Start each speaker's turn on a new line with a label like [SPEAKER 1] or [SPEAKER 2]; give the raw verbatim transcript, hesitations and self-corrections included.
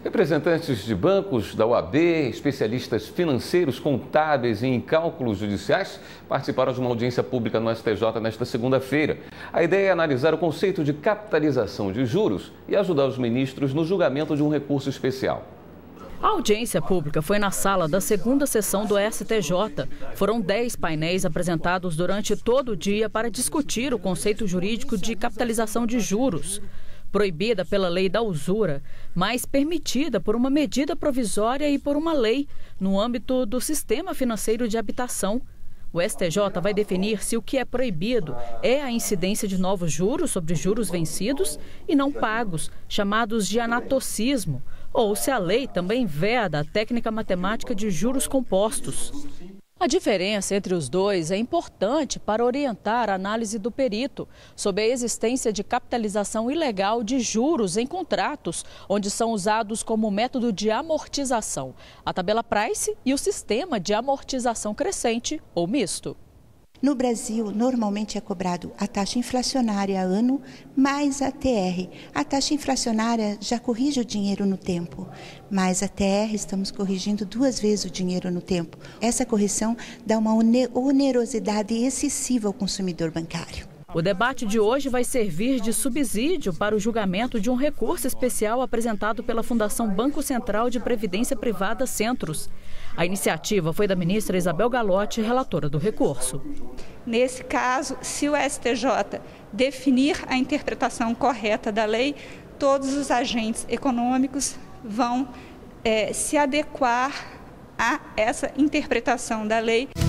[SPEAKER 1] Representantes de bancos, da O A B, especialistas financeiros, contábeis e em cálculos judiciais participaram de uma audiência pública no S T J nesta segunda-feira. A ideia é analisar o conceito de capitalização de juros e ajudar os ministros no julgamento de um recurso especial.
[SPEAKER 2] A audiência pública foi na sala da segunda sessão do S T J. Foram dez painéis apresentados durante todo o dia para discutir o conceito jurídico de capitalização de juros. Proibida pela lei da usura, mas permitida por uma medida provisória e por uma lei no âmbito do sistema financeiro de habitação. O S T J vai definir se o que é proibido é a incidência de novos juros sobre juros vencidos e não pagos, chamados de anatocismo, ou se a lei também veda a técnica matemática de juros compostos. A diferença entre os dois é importante para orientar a análise do perito sobre a existência de capitalização ilegal de juros em contratos, onde são usados como método de amortização a tabela Price e o sistema de amortização crescente ou misto.
[SPEAKER 3] No Brasil, normalmente é cobrado a taxa inflacionária ano mais a T R. A taxa inflacionária já corrige o dinheiro no tempo, mas a T R estamos corrigindo duas vezes o dinheiro no tempo. Essa correção dá uma onerosidade excessiva ao consumidor bancário.
[SPEAKER 2] O debate de hoje vai servir de subsídio para o julgamento de um recurso especial apresentado pela Fundação Banco Central de Previdência Privada Centros. A iniciativa foi da ministra Isabel Galotti, relatora do recurso.
[SPEAKER 4] Nesse caso, se o S T J definir a interpretação correta da lei, todos os agentes econômicos vão é, se adequar a essa interpretação da lei.